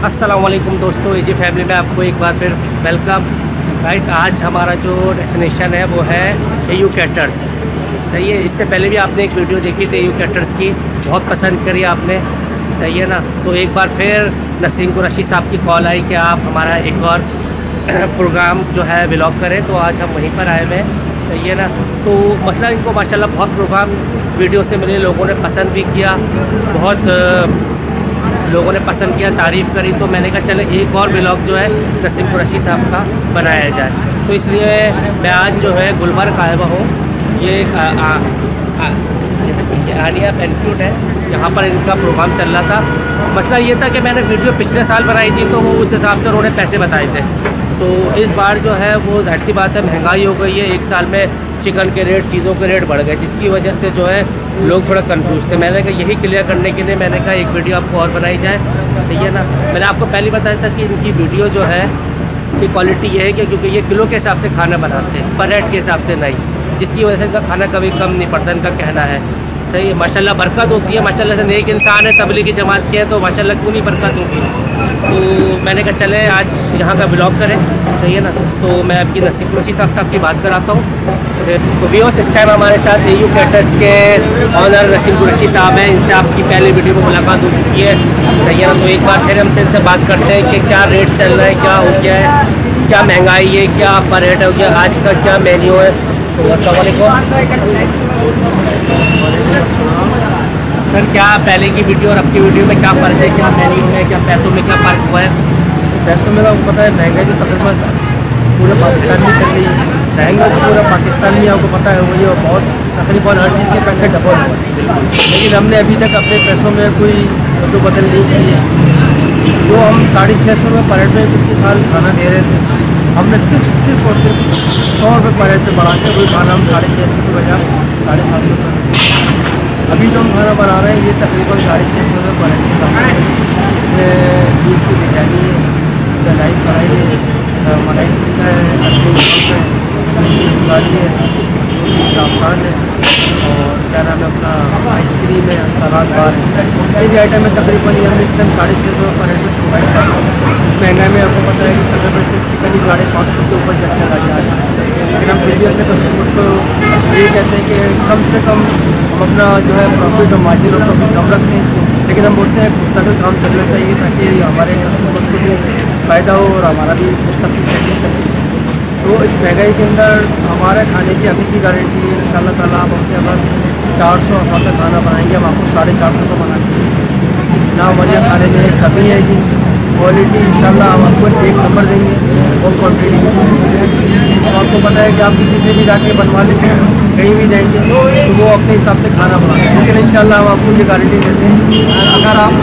अस्सलाम वालेकुम दोस्तों, एजी फैमिली में आपको एक बार फिर वेलकम। गाइस, आज हमारा जो डेस्टिनेशन है वो है एयू कैटर्स। सही है। इससे पहले भी आपने एक वीडियो देखी थी एयू कैटर्स की, बहुत पसंद करी आपने। सही है ना। तो एक बार फिर नसीम कुरैशी साहब की कॉल आई कि आप हमारा एक और प्रोग्राम जो है व्लॉग करें, तो आज हम वहीं पर आए हुए हैं। सही है ना। तो मसला इनको माशाल्लाह बहुत प्रोग्राम वीडियो से मिले, लोगों ने पसंद भी किया, बहुत लोगों ने पसंद किया, तारीफ़ करी। तो मैंने कहा चले एक और व्लॉग जो है नसीम कुरैशी साहब का बनाया जाए। तो इसलिए मैं आज जो है गुलबर्ग आया हुआ हूँ। ये जैसे आनिया पेंट्यूट है, यहाँ पर इनका प्रोग्राम चल रहा था। मसला ये था कि मैंने वीडियो पिछले साल बनाई थी, तो वो उस हिसाब से उन्होंने पैसे बताए थे। तो इस बार जो है वो जाहिर सी बात है, महंगाई हो गई है। एक साल में चिकन के रेट, चीज़ों के रेट बढ़ गए, जिसकी वजह से जो है लोग थोड़ा कंफ्यूज थे। मैंने कहा यही क्लियर करने के लिए मैंने कहा एक वीडियो आपको और बनाई जाए। सही है ना। मैंने आपको पहले बताया था कि इनकी वीडियो जो है की क्वालिटी ये है कि क्योंकि ये किलो के हिसाब से खाना बनाते हैं, पर रेट के हिसाब से नहीं, जिसकी वजह से इनका खाना कभी कम नहीं पड़ता, इनका कहना है। सही है। माशाल्लाह बरकत होती है, माशाल्लाह से नेक इंसान है, तबलीगी जमात के है, तो माशाल्लाह क्यों नहीं बरकत होगी। तो मैंने कहा चले आज यहाँ का व्लॉग करें। सही है ना। तो मैं आपकी नसीम कुरैशी साहब की बात कराता हूँ। तो व्यूअर्स, इस टाइम हमारे साथ एयू कैटर्स के ऑनर नसीम कुरैशी साहब हैं। इनसे आपकी पहले वीडियो में मुलाकात हो चुकी है। सही है ना। तो एक बार फिर हमसे इनसे बात करते हैं कि क्या रेट चल रहा है, क्या हो गया है, क्या महंगाई है, क्या पर रेट हो गया, आज का क्या मेन्यू है। तो अस्सलाम वालेकुम सर, क्या पहले की वीडियो और अब की वीडियो में क्या फ़र्क है, क्या मेन्यू है, क्या पैसों में क्या फ़र्क हुआ है? पैसों में तो आपको पता है महंगाई तो तकरीबन पूरे पाकिस्तान में चल रही है। महंगा तो पूरा पाकिस्तान में आपको पता है वही, और बहुत तकरीबन हर चीज़ के पैसे डबल हुए। लेकिन हमने अभी तक अपने पैसों में कोई तो बदल नहीं की है। जो हम 650 रुपये पर हेड में पिछले साल खाना दे रहे थे, हमने सिर्फ और सिर्फ 100 रुपये पर हेड पे बढ़ा के वही खाना हम 650 के बजाय 750 रुपये। अभी जो हम खाना बना रहे हैं ये तकरीबन 650 रुपये पर हेड के दाम है। इसमें बीफ की बिरयानी है, दलाई कढ़ाई है, मलाई टिक्का है, गाड़ी है, जाफरान है, और क्या नाम है अपना आइसक्रीम है, सलाद बार है। ये भी आइटम है तकरीबन ये हम इस टाइम 650 रुपये पर हेड में प्रोवाइड कर रहे हैं। इस महंगाई में आपको पता है कि तकरीबन चिकन ही 550 के ऊपर चल चला जा रहा है। लेकिन हम फिर भी अपने कस्टमर्स को ये कहते हैं कि कम से कम हम अपना जो है प्रॉफिट और मार्जिन और प्रॉफिट कम रखते हैं। लेकिन हम बोलते हैं मुस्तकिल काम चलना चाहिए ताकि हमारे कस्टमर्स को भी फ़ायदा हो और हमारा भी मुस्तकिल सेटिंग चले। तो इस महंगाई के अंदर हमारे खाने की अभी की गारंटी है इंशाअल्लाह ताला। हम अपने अगर 400 अफराद का खाना बनाएंगे, हम आपको 450 का बनाएंगे ना। हमारे यहाँ खाने में कमी आएगी, क्वालिटी इंशाल्लाह हम आपको एक नंबर देंगे और क्वान्टिटी। तो आपको पता है कि आप किसी से भी जाके बनवा लेते हैं, कहीं भी जाएंगे तो वो अपने हिसाब से खाना बनाते हैं। लेकिन इंशाल्लाह हम आपको ये गारंटी देते हैं अगर आप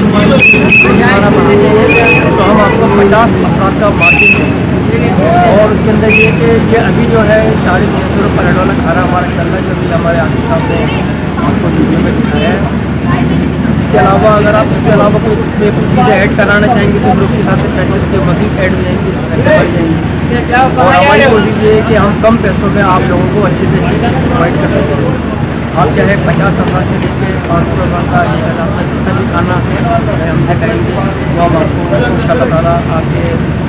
खाना बनाएंगे तो हम आपको 50 अफराद का मार्जिन देंगे। और उसके अंदर ये कि ये अभी जो है 650 रुपये पर हेड वाला खाना हमारा चल रहा है, जो भी हमारे आसिफ साहब ने आपको वीडियो में दिखाया है। इसके अलावा अगर आप इसके अलावा कोई उसमें कुछ चीज़ें ऐड कराना चाहेंगे तो फिर उसके साथ पैसे उसके मज़ीद ऐड हो जाएंगे, पैसे बढ़ जाएंगे। और हमारी कोशिश ये है कि हम कम पैसों में आप लोगों को अच्छे से चीज़ें प्रोवाइड कर सकते हैं। आप चाहे 50 अफराद से लेकर 500 अफराद का ये आपका जितना भी खाना हमसे करेंगे वो हम आपको इंशाअल्लाह ताला आपके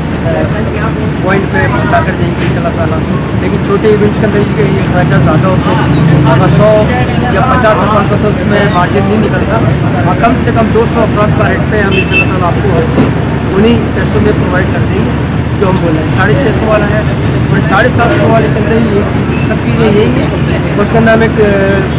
पॉइंट पे पता कर देंगे इंशाअल्लाह ताला। लेकिन छोटे इवेंट्स के अंदर ये खर्चा ज़्यादा होता है। अगर 100 या 50 अफराद का तो उसमें मार्जिन नहीं निकलता, और कम से कम 200 अफराद का रेट पे हम इंशाअल्लाह ताला आपको हर चीज़ उन्हीं पैसों में प्रोवाइड कर देंगे जो हम बोल रहे हैं। 650 वाला है और 750 वाले के अंदर ही सब चीज़ें यही है। उसके अंदर हम एक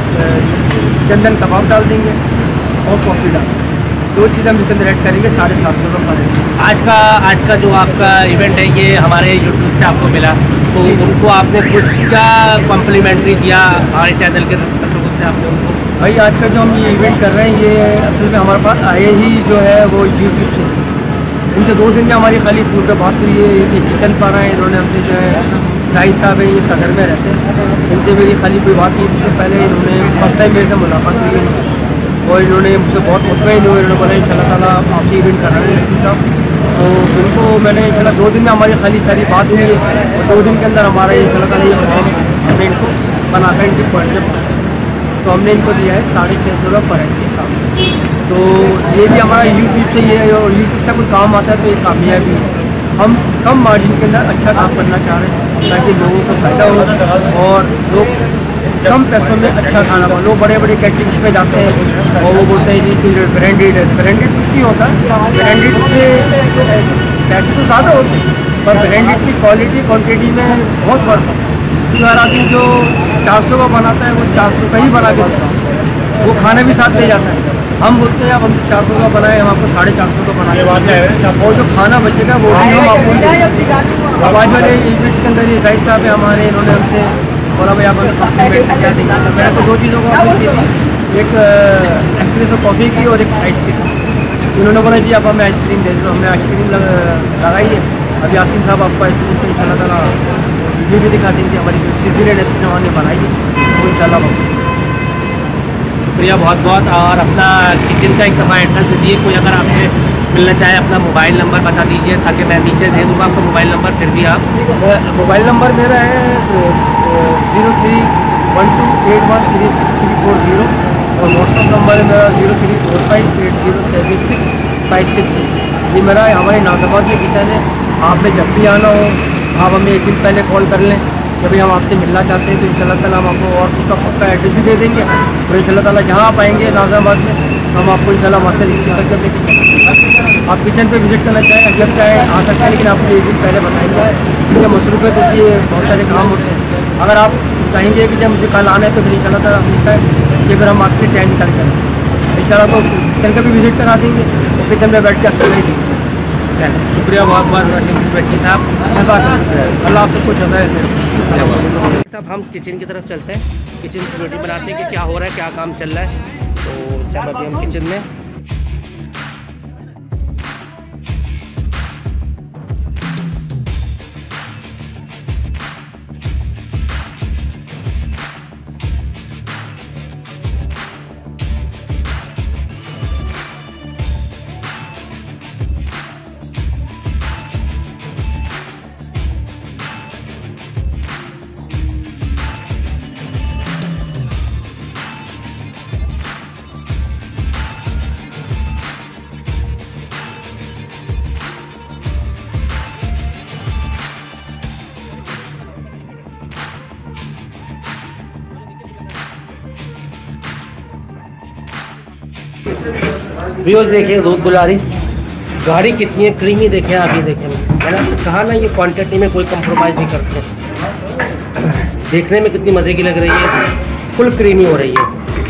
चंदन कबाब डाल देंगे और कॉफ़ी डाल देंगे, 2 चीज़ हम इसके अंदर ऐड करेंगे 750 रुपये पर हेड। आज का जो आपका इवेंट है ये हमारे यूट्यूब से आपको मिला, तो उनको आपने कुछ क्या कॉम्प्लीमेंट्री दिया हमारे चैनल के दर्शकों से आपने उनको? भाई आज का जो हम ये इवेंट कर रहे हैं ये असल में हमारे पास आए ही जो है वो यूट्यूब से। इनसे 2 दिन में हमारी खाली फूड पर बात हुई है। ये किचन पा रहे हैं, इन्होंने हमसे जो है जाहिद साहब है, ये सदर में रहते हैं, इनसे मेरी खाली कोई बात की। इससे पहले इन्होंने फर्स्ट टाइम मेरे से मुलाकात हुई है और इन्होंने मुझसे बहुत मुतमईन हुए। इन्होंने बोला इंशाअल्लाह ताला आपसे इवेंट कर रहे हैं नसीम साहब। तो उनको मैंने इंशाअल्लाह 2 दिन में हमारी खाली सारी बात हुई है और 2 दिन के अंदर हमारा इंशाअल्लाह ताला ये हमने इनको बनाकर इनकी पॉइंट पे, तो हमने इनको दिया है 650 रुपये पर हेड के हिसाब से। तो ये भी हमारा यूट्यूब से ये और यूट्यूब से कोई काम आता है तो ये कामयाबी है। हम कम मार्जिन के अंदर अच्छा काम करना चाह रहे हैं ताकि लोगों को फायदा हो और लोग कम पैसों में अच्छा खाना खाओ। लोग बड़े बड़े कैटरिंग्स पे जाते हैं और वो बोलते हैं जी कि ब्रांडेड है। ब्रांडेड कुछ नहीं होता, ब्रांडेड से पैसे तो ज़्यादा होते हैं पर ब्रांडेड की क्वालिटी क्वांटिटी में बहुत फ़र्क है। हर आदमी जो 400 का बनाता है वो 400 का ही बना के देता है, वो खाना भी साथ ले जाता है। हम बोलते हैं अब हम 400 का बनाए, हम आपको 450 का बनाने बात है और जो खाना बचेगा वो भी हम आपको देंगे। अब आज वाले इवेंट्स के अंदर ये जाहिद साहब है हमारे, इन्होंने हमसे बोला भाई आप हमें कॉम्प्लीमेंट क्या देंगे। मैंने तो 2 चीज़ों को ऑर्डर की थी, एक एस्प्रेसो कॉफ़ी की और एक आइसक्रीम। इन्होंने बोला जी आप हमें आइसक्रीम दे दो, हमने आइसक्रीम लगाई है। अब यासीन साहब आपको आइसक्रीम तो इंशाल्लाह ताला वीडियो भी दिखा देंगे, हमारी सिलसिले आइसक्रीम हमने बनाई है तो इंशाल्लाह। शुक्रिया बहुत बहुत। और अपना किचन का एक दफ़ा एड्रेस दे दिए, कोई अगर आपसे मिलना चाहे अपना मोबाइल नंबर बता दीजिए ताकि मैं नीचे दे दूँगा आपका मोबाइल नंबर। फिर भी आप मोबाइल नंबर मेरा है 0312813634 और व्हाट्सअप नंबर है मेरा 0345807656। ये मेरा हमारे नाज़ाबाद में किचन है। आपने जब भी आना हो आप हमें एक दिन पहले कॉल कर लें कि भाई हम आपसे मिलना चाहते हैं तो इंशाल्लाह ताला हम आपको और उसका पक्का एड्रेस भी दे देंगे और इंशाल्लाह ताला जहाँ आप आएंगे नाज़ाबाद में हम आपको इंशाल्लाह वहाँ से रिसीव करके अपने किचन आप किचन पे विज़िट करना चाहें जब चाहे आ सकते हैं, लेकिन आपको एक दिन पहले बताएंगे क्योंकि मसरूफ़ियत होती है, बहुत सारे काम होते हैं। अगर आप कहेंगे कि जब मुझे कल आना है तो फिर इंशाल्लाह ताला पूछता है कि फिर हम आपके टाइम निकाल करें इंशाल्लाह तो किचन का भी विज़िट करा देंगे और किचन में बैठ के आपसे नहीं देंगे। शुक्रिया बहुत बहुत नसीम वकील साहब, अल्लाह आपसे कुछ होता है। साहब हम किचन की तरफ चलते हैं, किचन की वीडियो बनाते हैं कि क्या हो रहा है, क्या काम चल रहा है। तो इस टाइम अभी हम किचन में व्यूअर्स देखिए दूध बुलारी गाड़ी कितनी है क्रीमी, देखें आप ये देखें। मैंने आपसे कहा ना ये क्वांटिटी में कोई कंप्रोमाइज़ नहीं करते। देखने में कितनी मज़े की लग रही है, फुल क्रीमी हो रही है।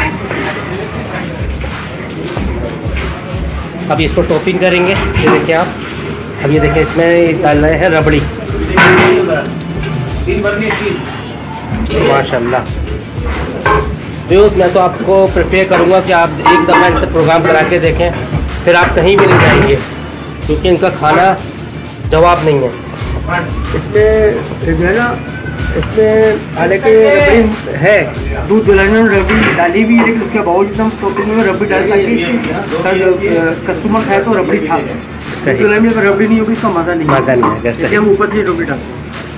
अब इसको टॉपिंग करेंगे, ये देखिए आप। अब ये देखें इसमें डाल रहे हैं रबड़ी, माशाल्लाह। व्यूज़ मैं तो आपको प्रेफर करूँगा कि आप एक दफ़ा इनसे प्रोग्राम करा के देखें, फिर आप कहीं भी नहीं जाएंगे क्योंकि इनका खाना जवाब नहीं है। इसमें जो है ना, इसमें हालांकि रबड़ी है, दूध दुलाने में रबड़ी डाली भी है, लेकिन उसके बावजूद हम टॉपिंग में रबड़ी डाल ताकि कस्टमर खाए तो रबड़ी साफ है। दुलाने में रबड़ी नहीं होगी इसका मज़ा नहीं है, जैसे हम ऊपर से रबड़ी डालते हैं।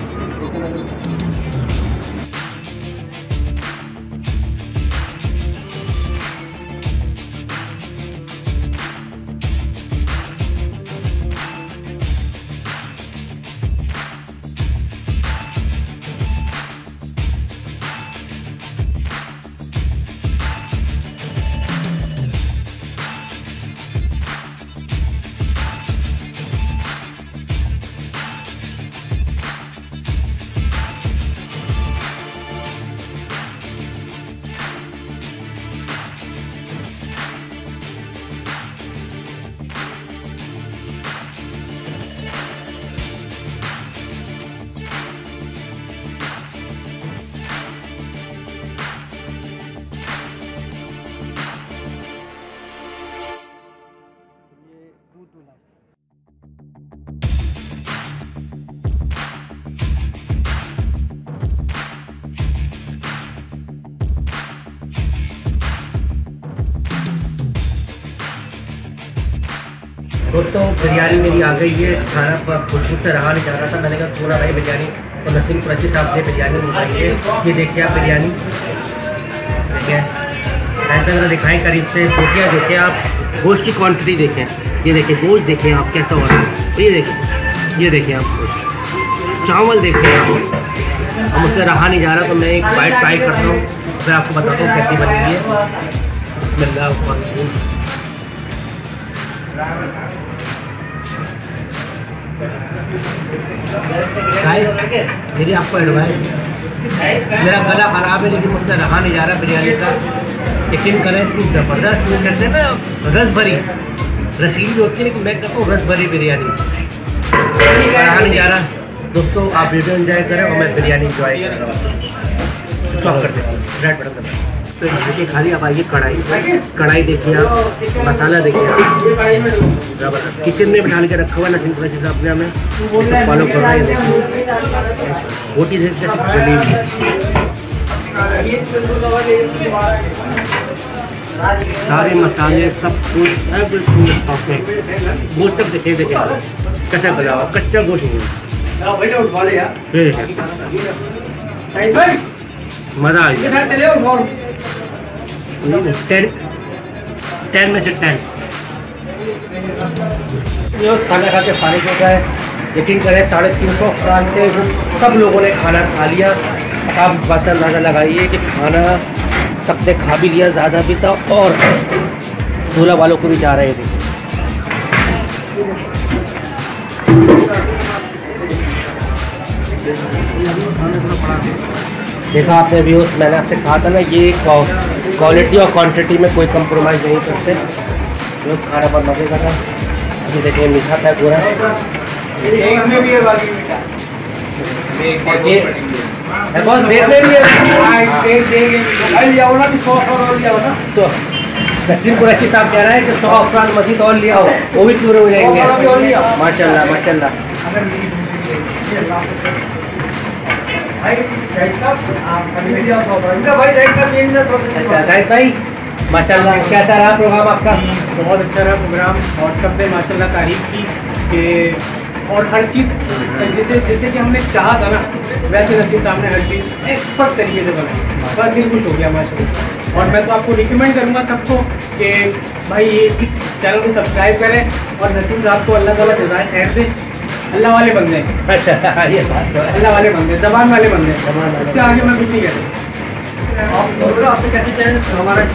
दोस्तों बिरयानी मेरी आ गई है, खाना पर खुशबू से रहा नहीं जा रहा था। मैंने कहा थोड़ा भाई बिरयानी, और नसीम कुरैशी साहब ने बिरयानी मंगाई है। ये देखिए आप बिरयानी, ठीक है, मैंने दिखाएँ करीब से। बोटियाँ देखिए आप, गोश्त की क्वांटिटी देखें, ये देखें गोश्त देखें आप कैसा हो रहा है, ये देखें आप गोश्त, चावल देखें आप। हम उससे रहा नहीं जा रहा, तो मैं एक बाइट ट्राई करता हूँ, फिर आपको बताता हूँ कैसी बनेगी है। बिस्मिल्लाह। मेरी आपको एडवाइस, मेरा गला ख़राब है लेकिन मुझसे रहा नहीं जा रहा बिरयानी का। यकीन करें कि ज़बरदस्त, वो कहते हैं ना रस भरी, रसीली होती है, लेकिन मैं कहता हूँ रस भरी बिरयानी, रहा नहीं जा रहा। दोस्तों आप वीडियो एंजॉय करें और मैं बिरयानी एंजॉय कर रहा हूँ। स्टॉप कर दें, रेड बटन दबाएं। तो देखिए खाली आप आइए कढ़ाई देखिए आप, मसाला देखिए आप, किचन में बिठा के रखा हुआ नसीम कुरैशी साहब ने हमें, सब फॉलो कर रहे हैं। देखिए रोटी देखिए कैसे चली हुई है, सारे मसाले सब कुछ एवरीथिंग स्टॉक में। गोश्त तक देखिए कैसा गला हुआ, कच्चा गोश्त मज़ा आ गया। 10 में से 10। खाना खा के फारिग हो गए। यकीन करें 350 अफराद थे, वो सब लोगों ने खाना खा लिया। आप इस बात से अंदाज़ा लगाइए कि खाना सबने खा भी लिया, ज़्यादा भी था, और दूल्हा वालों को भी जा रहे थे। देखा आपने व्यूज़, मैंने आपसे कहा था ना, ये क्वालिटी और क्वांटिटी में कोई कंप्रोमाइज़ नहीं करते। व्यूज़ खाना पर मज़े कर रहा है। अभी देखिए मीठा था पूरा, एक में भी है बाकी मीठा, बहुत देर में भी है। नसीम कुरैशी साहब कह रहे हैं कि 100 अफराद मजीद और लिया हो, वो भी पूरे हो जाएंगे। माशाल्लाह माशाल्लाह। अच्छा जाहिद भाई माशाल्लाह, कैसा रहा प्रोग्राम आपका? बहुत अच्छा रहा प्रोग्राम, और सब ने माशाल्लाह तारीफ की कि, और हर चीज़ जैसे कि हमने चाहा था ना, वैसे नसीम साहब ने हर चीज़ एक्सपर्ट तरीके से बनाई। बस दिल खुश हो गया माशाल्लाह। और मैं तो आपको रिकमेंड करूँगा सबको कि भाई ये इस चैनल को सब्सक्राइब करें, और नसीम साहब को अल्लाह ताला जज़ाए खैर दे। अल्लाह वाले बंदे हैं। अच्छा ये बात तो है, अल्लाह वाले बंदे, ज़बान वाले बंदे, इससे आगे मैं कुछ नहीं कह सकता। आपको कैसे चैनल, हमारा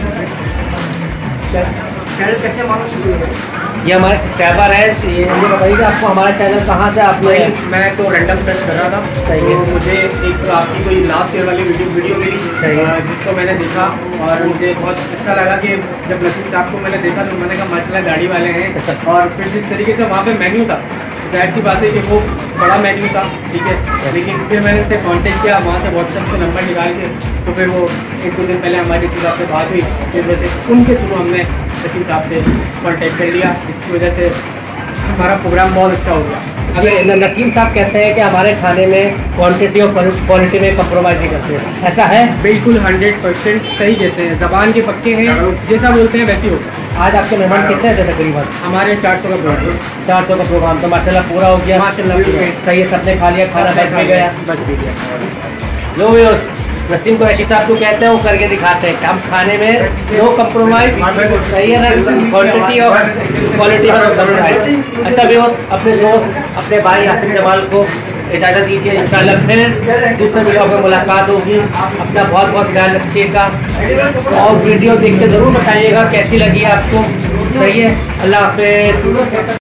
चैनल कैसे मालूम? ये हमारे सब्सक्राइबर है, तो ये मुझे बताइए आपको हमारा चैनल कहाँ से आपने? मैं तो रैंडम सर्च कर रहा था, तो मुझे एक आपकी कोई लास्ट ईयर वाली वीडियो मिली, जिसको मैंने देखा और मुझे बहुत अच्छा लगा कि जब नसीम साहब को मैंने देखा तो मैंने कहा माशाल्लाह गाड़ी वाले हैं। और फिर जिस तरीके से वहाँ पे मेन्यू था, जाहिर सी बात है कि वो बड़ा मेन्यू था, ठीक है, लेकिन फिर मैंने उनसे कांटेक्ट किया, वहाँ से व्हाट्सएप से नंबर निकाल के, तो फिर वो 1-2 दिन पहले हमारी नसीम साहब से बात हुई, जिस वजह से उनके थ्रू हमने नसीम साहब से कांटेक्ट कर लिया, इसकी वजह से हमारा प्रोग्राम बहुत अच्छा हो गया। अभी नसीम साहब कहते हैं कि हमारे खाने में क्वांटिटी और क्वालिटी में कंप्रोमाइज़ नहीं करते, ऐसा है? बिल्कुल 100% सही कहते हैं, ज़बान के पक्के हैं, जैसा बोलते हैं वैसे ही होता है। आज आपके मेहमान कितने थे तकरीबन? हमारे 400 का प्रोग्राम। 400 का प्रोग्राम तो माशाल्लाह पूरा हो गया। माशाल्लाह सही है, सबने खा लिया, खाना बच भी गया। लो व्यूअर्स, नसीम कुरैशी साहब को कहते हैं, वो करके दिखाते हैं कि हम खाने में नो कंप्रोमाइज़, सही है ना, क्वांटिटी और क्वालिटी में नो कंप्रोमाइज़। अच्छा व्यूअर्स, अपने दोस्त अपने भाई आसिफ जमाल को इजाज़त दीजिए, इंशाल्लाह फिर दूसरे वीडियो में मुलाकात होगी। अपना बहुत बहुत ख्याल रखिएगा, और वीडियो देख के ज़रूर बताइएगा कैसी लगी आपको। सही है, अल्लाह हाफ़िज़।